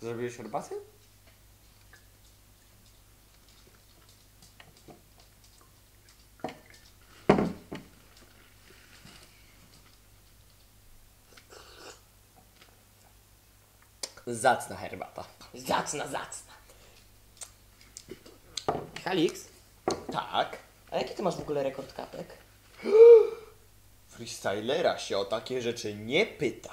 Zrobiłeś herbatę? Zacna herbata. Zacna. Halix, Tak. a jaki ty masz w ogóle rekord kapek? Freestylera się o takie rzeczy nie pyta.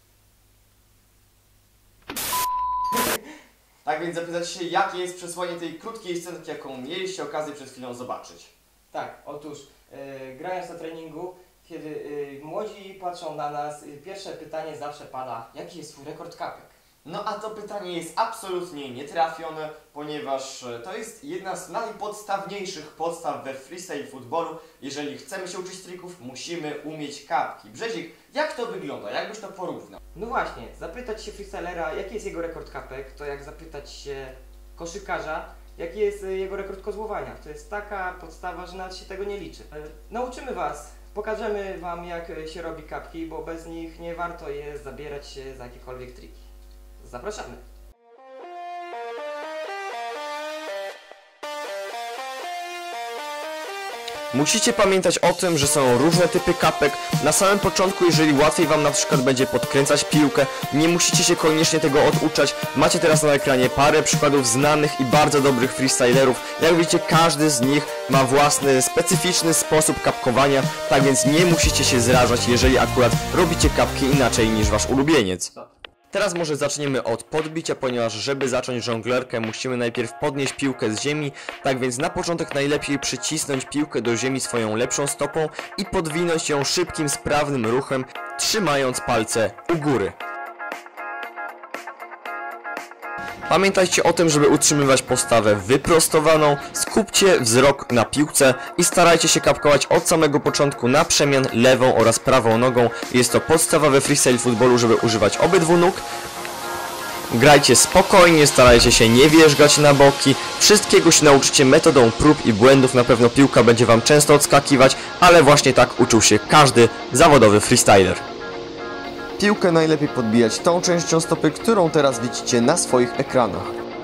Tak więc zapytać się, jakie jest przesłanie tej krótkiej scenki, jaką mieliście okazję przed chwilą zobaczyć. Tak, otóż grając na treningu, kiedy młodzi patrzą na nas, pierwsze pytanie zawsze pada, jaki jest twój rekord kapek? No a to pytanie jest absolutnie nietrafione, ponieważ to jest jedna z najpodstawniejszych podstaw we freestyle footballu. Jeżeli chcemy się uczyć trików, musimy umieć kapki. Brzezik, jak to wygląda? Jak byś to porównał? No właśnie, zapytać się freestylera, jaki jest jego rekord kapek, to jak zapytać się koszykarza, jaki jest jego rekord kozłowania. To jest taka podstawa, że nawet się tego nie liczy. Nauczymy Was, pokażemy Wam, jak się robi kapki, bo bez nich nie warto jest zabierać się za jakiekolwiek triki. Zapraszamy! Musicie pamiętać o tym, że są różne typy kapek. Na samym początku, jeżeli łatwiej Wam na przykład będzie podkręcać piłkę, nie musicie się koniecznie tego oduczać. Macie teraz na ekranie parę przykładów znanych i bardzo dobrych freestylerów. Jak widzicie, każdy z nich ma własny, specyficzny sposób kapkowania, tak więc nie musicie się zrażać, jeżeli akurat robicie kapki inaczej niż Wasz ulubieniec. Teraz może zaczniemy od podbicia, ponieważ żeby zacząć żonglerkę, musimy najpierw podnieść piłkę z ziemi. Tak więc na początek najlepiej przycisnąć piłkę do ziemi swoją lepszą stopą i podwinąć ją szybkim, sprawnym ruchem, trzymając palce u góry. Pamiętajcie o tym, żeby utrzymywać postawę wyprostowaną, skupcie wzrok na piłce i starajcie się kapkować od samego początku na przemian lewą oraz prawą nogą. Jest to podstawa we freestyle footballu, żeby używać obydwu nóg. Grajcie spokojnie, starajcie się nie wierzgać na boki. Wszystkiego się nauczycie metodą prób i błędów, na pewno piłka będzie Wam często odskakiwać, ale właśnie tak uczył się każdy zawodowy freestyler. Piłkę najlepiej podbijać tą częścią stopy, którą teraz widzicie na swoich ekranach.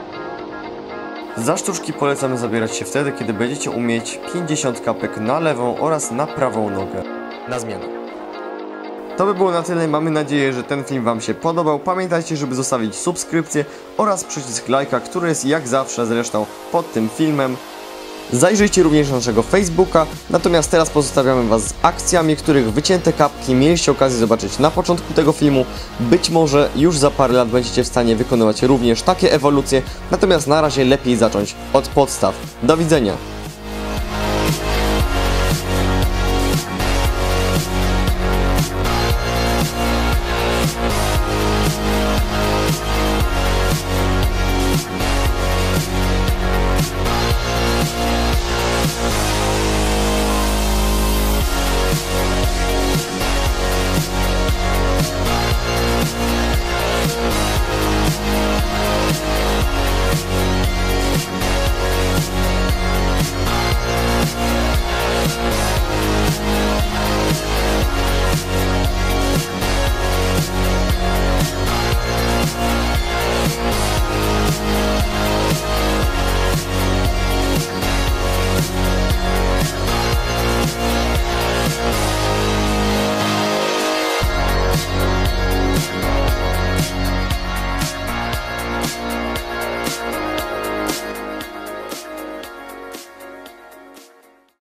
Za sztuczki polecamy zabierać się wtedy, kiedy będziecie umieć 50 kapek na lewą oraz na prawą nogę. Na zmianę. To by było na tyle. Mamy nadzieję, że ten film Wam się podobał. Pamiętajcie, żeby zostawić subskrypcję oraz przycisk lajka, który jest jak zawsze zresztą pod tym filmem. Zajrzyjcie również na naszego Facebooka, natomiast teraz pozostawiamy Was z akcjami, których wycięte kapki mieliście okazję zobaczyć na początku tego filmu. Być może już za parę lat będziecie w stanie wykonywać również takie ewolucje, natomiast na razie lepiej zacząć od podstaw. Do widzenia!